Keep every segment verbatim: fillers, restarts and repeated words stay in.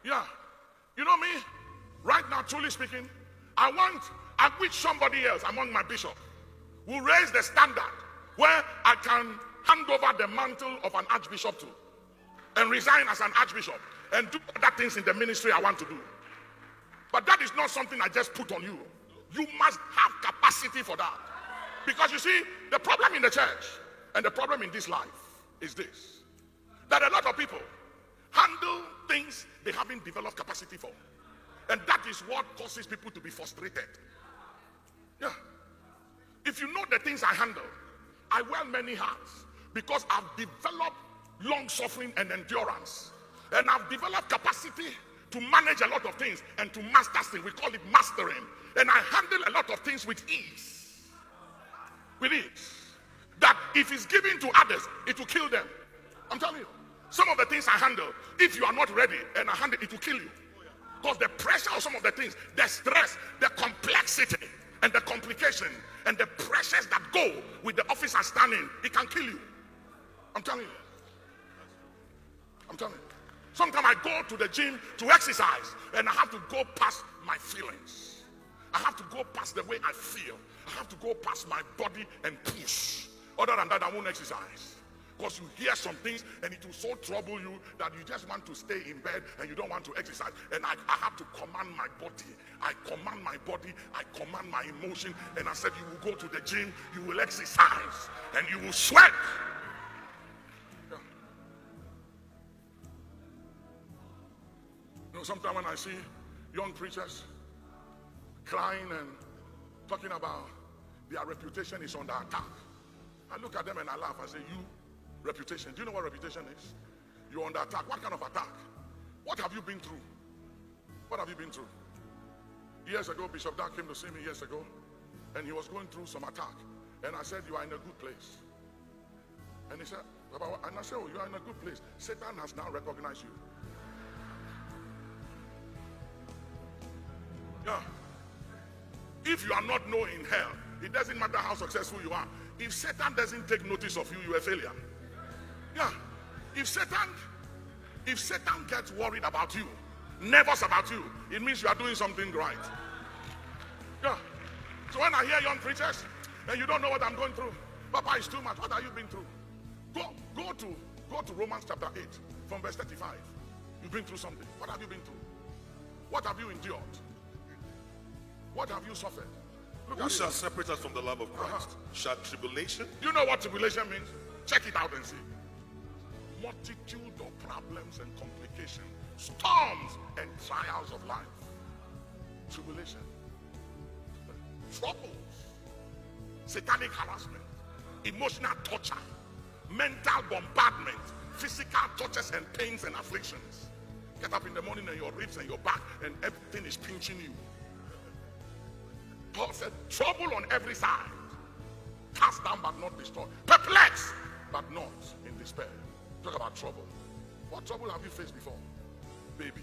Yeah. You know me? Right now, truly speaking, I want, I wish somebody else among my bishop will raise the standard where I can hand over the mantle of an archbishop to and resign as an archbishop and do other things in the ministry I want to do. But that is not something I just put on you. You must have capacity for that. Because you see, the problem in the church and the problem in this life is this: that a lot of people handle things they haven't developed capacity for. And that is what causes people to be frustrated. Yeah. If you know the things I handle, I wear many hats because I've developed long suffering and endurance. And I've developed capacity to manage a lot of things and to master things. We call it mastering. And I handle a lot of things with ease. With ease. That if it's given to others, it will kill them. I'm telling you. Some of the things I handle, if you are not ready and I handle it, it will kill you. Because the pressure of some of the things, the stress, the complexity, and the complication, and the pressures that go with the office I stand in, it can kill you. I'm telling you. I'm telling you. Sometimes I go to the gym to exercise, and I have to go past my feelings. I have to go past the way I feel. I have to go past my body and push. Other than that, I won't exercise. Because you hear some things and it will so trouble you that you just want to stay in bed and you don't want to exercise. And I, I have to command my body. I command my body. I command my emotion. And I said, you will go to the gym, you will exercise, and you will sweat. Yeah. You know, sometimes when I see young preachers crying and talking about their reputation is under attack, I look at them and I laugh. I say, you, reputation. Do you know what reputation is? You're under attack. What kind of attack? What have you been through? What have you been through? Years ago, Bishop Dark came to see me years ago, and he was going through some attack. And I said, you are in a good place. And he said, and I said, oh, you are in a good place. Satan has now recognized you. Yeah. If you are not known in hell, it doesn't matter how successful you are. If Satan doesn't take notice of you, you're a failure. Yeah. If Satan, if Satan gets worried about you, nervous about you, it means you are doing something right. Yeah. So when I hear young preachers and you don't know what I'm going through, Papa, it's too much. What have you been through? Go, go to, go to Romans chapter eight from verse thirty-five. You've been through something. What have you been through? What have you endured? What have you suffered? Look Who shall separate us from the love of Christ? Uh-huh. Shall tribulation? Do you know what tribulation means? Check it out and see. Multitude of problems and complications, storms and trials of life. Tribulation. Troubles. Satanic harassment. Emotional torture. Mental bombardment. Physical tortures and pains and afflictions. Get up in the morning and your ribs and your back and everything is pinching you. Paul said, trouble on every side. Cast down but not destroyed. Perplexed but not in despair. Talk about trouble. What trouble have you faced before? Baby.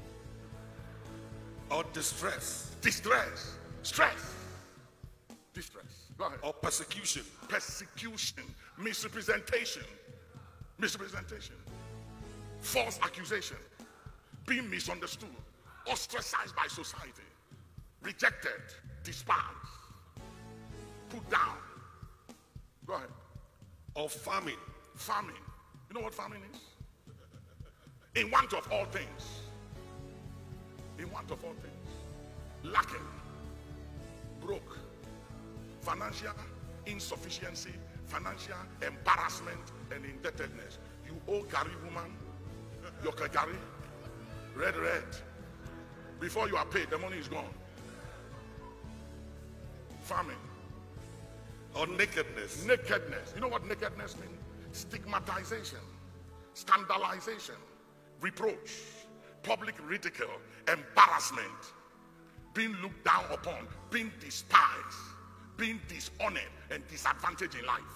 Or distress. Distress. Stress. Distress. Go ahead. Or persecution. Persecution. Misrepresentation. Misrepresentation. False accusation. Being misunderstood. Ostracized by society. Rejected. Despised. Put down. Go ahead. Or famine. Famine. You know what famine is? In want of all things. In want of all things. Lacking. Broke. Financial insufficiency. Financial embarrassment and indebtedness. You owe Gary woman. Your Gary. Red, red. Before you are paid, the money is gone. Famine. Or nakedness. Nakedness. You know what nakedness means? Stigmatization, scandalization, reproach, public ridicule, embarrassment, being looked down upon, being despised, being dishonored and disadvantaged in life.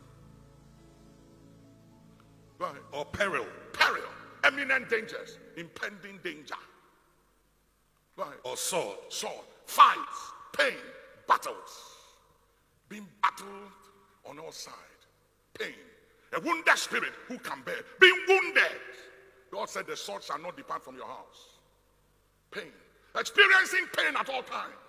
Go ahead. Or peril. Peril. Imminent dangers. Impending danger. Go ahead. Or sword. Sword. Fights. Pain. Battles. Being battled on all sides. Pain. A wounded spirit who can bear. Being wounded. God said the sword shall not depart from your house. Pain. Experiencing pain at all times.